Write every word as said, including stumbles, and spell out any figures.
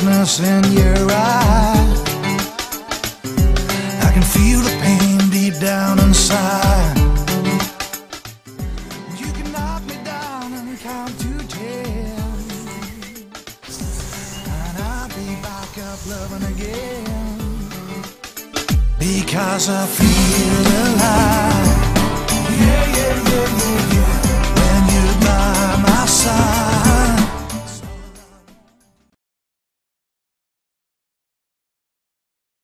darkness in your eye. I can feel the pain deep down inside. You can knock me down and count to ten, and I'll be back up loving again, because I feel